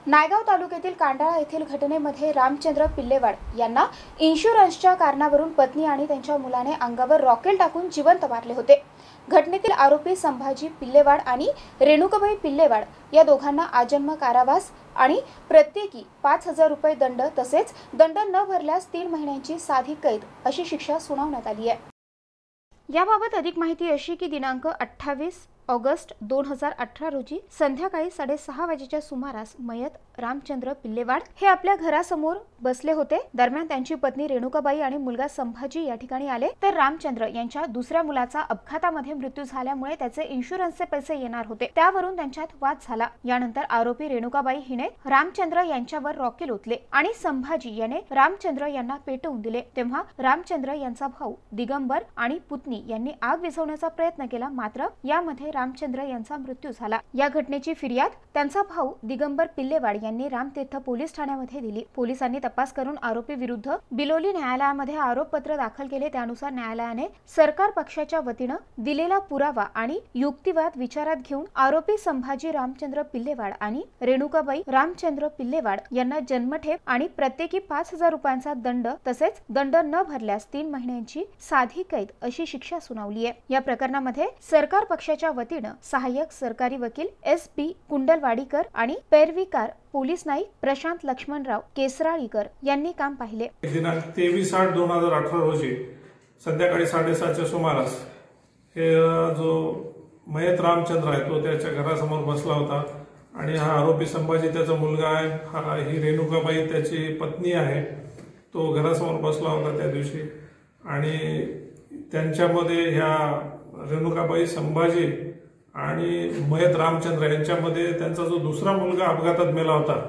नायगाव तालुक्यातील कांडाळा येथील घटनेमध्ये रामचंद्र पिल्लेवाड यांना इन्शुरन्सच्या कारणावरून पत्नी आणि त्यांच्या मुलाने अंगावर रॉकेल टाकून जिवंत मारले होते। घटनेतील आरोपी संभाजी पिल्लेवाड आणि रेणुकाबाई पिल्लेवाड या दोघांना आजन्म कारावास आणि प्रत्येकी 5,000 रुपये दंड तसेच दंड न भरल्यास 3 महिन्यांची साधी कैद अशी शिक्षा सुनावण्यात आली आहे। याबाबत अधिक माहिती अशी की दिनांक 28 ऑगस्ट 2018 रोजी संध्याकाळी 6:30 वाजेच्या सुमारास मयत रामचंद्र पिल्लेवाड हे आपल्या घरासमोर बसले होते। दरम्यान त्यांची पत्नी रेणुकाबाई आणि मुलगा संभाजी या ठिकाणी आले तर रामचंद्र यांच्या दुसऱ्या मुलाचा अपघातामध्ये मृत्यू झाल्यामुळे त्याचे इन्शुरन्सचे पैसे येणार होते, त्यावरून त्यांच्यात वाद झाला। यानंतर आरोपी रेणुकाबाई हिने रामचंद्र यांच्यावर रॉकेल ओतले आणि संभाजी याने रामचंद्र यांना पेटवून दिले। तेव्हा रामचंद्र यांचा भाऊ दिगंबर आणि पुतणी यांनी आग विझवण्याचा प्रयत्न केला, मात्र यामध्ये रामचंद्र यांचा मृत्यू झाला। या घटनेची फिर्याद त्यांचा भाऊ दिगंबर पिल्लेवाड यांनी रामतीर्थ पोलीस ठाण्यामध्ये दिली। पोलिसांनी तपास करून आरोपी विरुद्ध बिलोली न्यायालयामध्ये आरोपपत्र दाखल केले। त्यानुसार न्यायालयाने सरकार पक्षाच्या वतीने दिलेला पुरावा आणि युक्तिवाद विचारात घेऊन आरोपी संभाजी रामचंद्र पिल्लेवाड आणि रेणुकाबाई रामचंद्र पिल्लेवाड यांना जन्मठेप आणि प्रत्येकी 5,000 रुपयांचा दंड तसेच दंड न भरल्यास 3 महिन्यांची साधी कैद अशी शिक्षा सुनावली आहे। या प्रकरणामध्ये सरकार पक्षाच्या वतीने सहाय्यक सरकारी वकील SP कुंडलवाडीकर आणि पैरवीकार पोलीस नाईक प्रशांत लक्ष्मणराव केसराळीकर यांनी काम पाहिले। दिनांक 23/8/2018 रोजी संध्याकाळी 7:30च्या सुमारास हे जो मयत रामचंद्र आहे तो त्याच्या घरासमोर बसला होता आणि हा आरोपी संभाजी त्याचा मुलगा आहे, ही रेणुकाबाई त्याची पत्नी आहे, तो घरासमोर बसला होता त्या दिवशी आणि त्यांच्यामध्ये ह्या रेणुकाबाई संभाजी आणि मयत रामचंद्र यांच्यामध्ये त्यांचा जो दुसरा मुलगा अपघातात मेला होता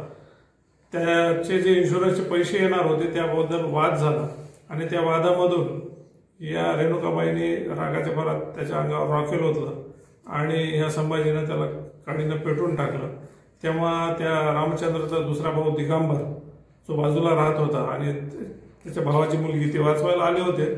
त्याचे जे इन्शुरन्सचे पैसे येणार होते त्याबद्दल वाद झाला आणि त्या वादामधून या रेणुकाबाईंनी रागाच्या भरात त्याच्या अंगावर रॉकेल ओतलं आणि ह्या संभाजीने त्याला काडीनं पेटवून टाकलं। तेव्हा त्या रामचंद्रचा दुसरा भाऊ दिगंबर जो बाजूला राहत होता आणि त्याच्या भावाची मुलगी ते वाचवायला आले होते,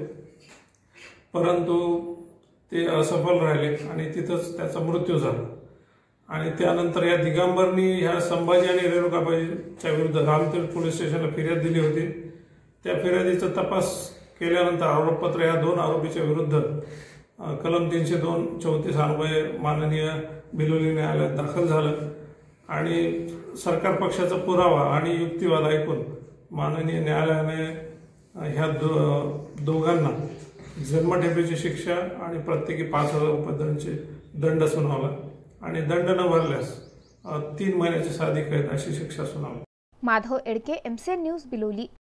परंतु ते असफल राहिले आणि तिथंच त्याचा मृत्यू झाला। आणि त्यानंतर या दिगंबरनी ह्या संभाजी आणि रेणुकाबाईच्या विरुद्ध रामतीर्थ पोलीस स्टेशनला फिर्याद दिली होती। त्या फिर्यादीचा तपास केल्यानंतर आरोपपत्र या 2 आरोपीच्या विरुद्ध कलम 302/34 अन्वये माननीय बिलोली न्यायालयात दाखल झालं आणि सरकार पक्षाचा पुरावा आणि युक्तिवाद ऐकून माननीय न्यायालयाने ह्या दोघांना जन्मठेपेची शिक्षा आणि प्रत्येकी 5,000 रुपये दंड सुनावला आणि दंड न भरल्यास 3 महिन्याची साधी कैद अशी शिक्षा सुनावली। Madhav Edke, MCN news, Biloli.